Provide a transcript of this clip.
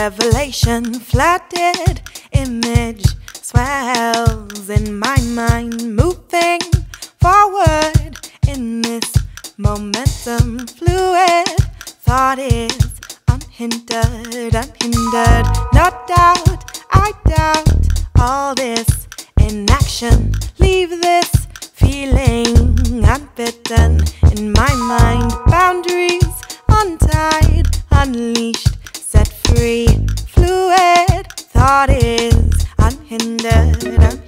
revelation, flooded image swells in my mind, moving forward in this momentum. Fluid thought is unhindered, no doubt, I doubt all this inaction. Leave this feeling unbidden in my mind. Boundaries untied, unleashed, set free. Fluid thought is unhindered,